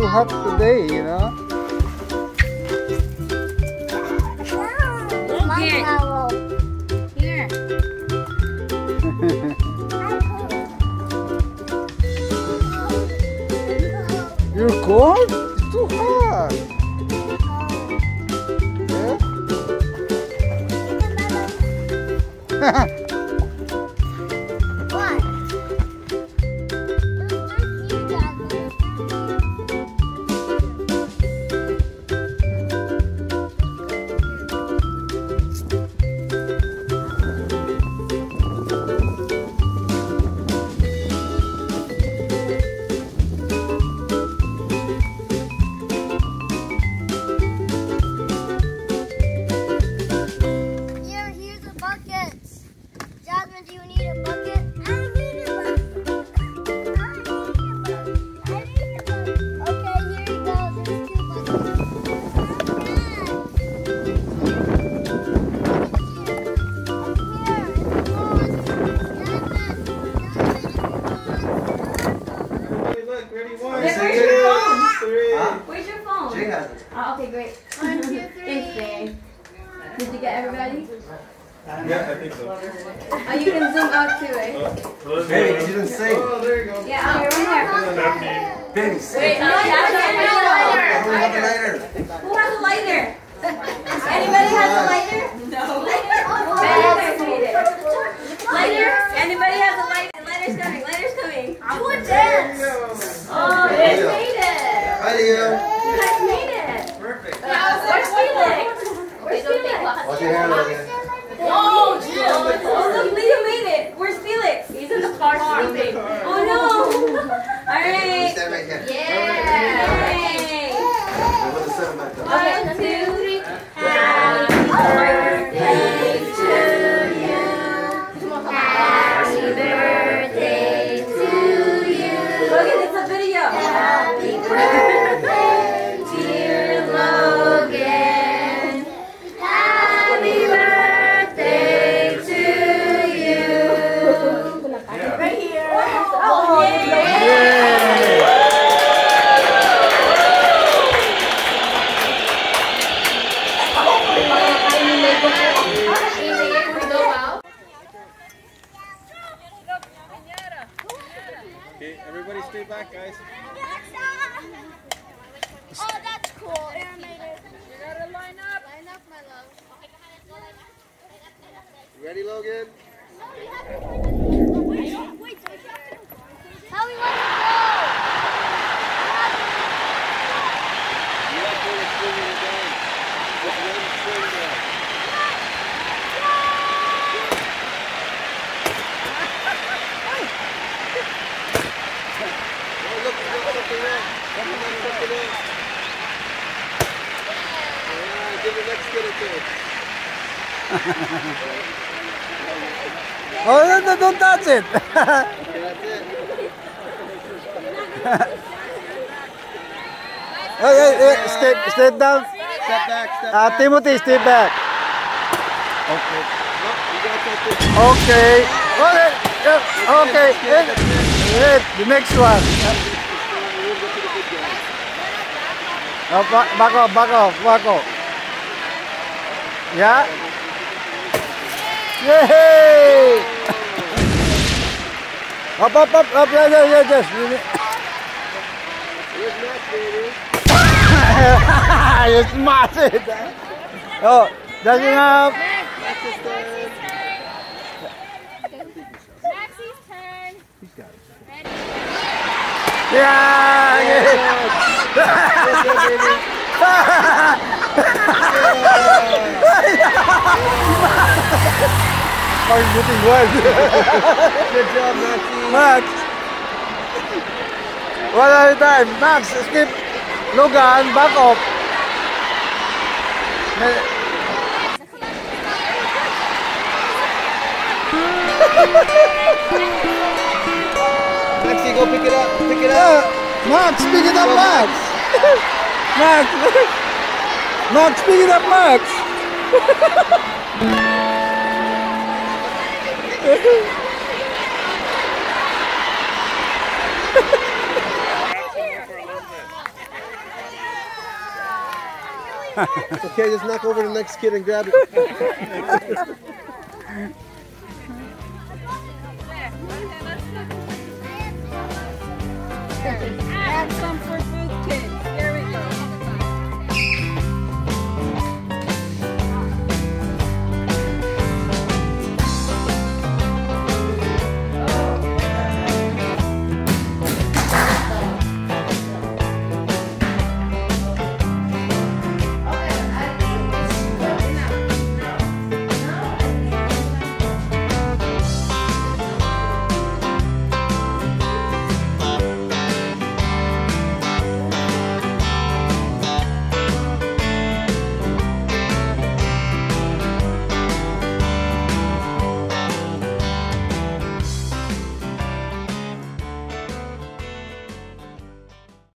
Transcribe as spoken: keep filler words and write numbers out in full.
hot today, you know. Here. Here. You're cold? It's too hot. Yeah? Where's your phone? Jay has it. Oh, okay, great. One, two, three. Thanks, Jay. Did you get everybody? Yeah, I think so. Oh, you can zoom out too, right? Oh, hey, you didn't say. Oh, there you go. Yeah, oh, you're right there. Baby, Wait, no, that's not a lighter. Who has a lighter? Anybody has a lighter? No. Lighter. Lighter? Anybody has a lighter? Lighter's coming. Lighter's coming. Do a dance. Oh, you guys made it. Hi, Leo. You guys made it. Perfect. Where's Felix? Where's Felix? Watch your hair, Logan. Oh, Jill. Oh, look, Leo made it. Where's Felix? He's in the car sleeping. Oh, no. All right. Stand right here. Yeah. One, two, three. Happy birthday to you. Happy birthday to you. Logan, it's a video. Happy birthday, dear Logan. Happy birthday to you. Right here. Oh, yay. Okay, everybody stay back, guys. Oh, that's cool. Animated. You gotta line up. Line up, my love. You ready, Logan? No, you have to. Wait, wait. How we want to go? You have to swing it down. Just let it swing down. Oh, look, look, something wrong. Something wrong, something wrong. Alright, give it next kid a kick. Oh, no, no, don't touch it. Okay, that's it. Oh, yeah, yeah, step, step down. Step back, step Uh, back. Timothy, step back. Okay. No, you gotta touch this. Okay. Okay. Yeah, okay. Wait, the next one. Oh, back, back off, back off, back off. Yeah. Yay! Up, up, up, up, yeah, yeah, yeah, just. Where's Max, baby? You smash it. Oh, that's enough. Max's turn. Maxie's turn. Ready? Yeah! Oh, you're getting wild. Good job, Maxie. Max! One at a time. Max, skip. Logan, back off. Maxie, go pick it up. Pick it up. Max, pick it up, Max. Max. Max, pick it up, Max. It's okay, just knock over the next kid and grab it.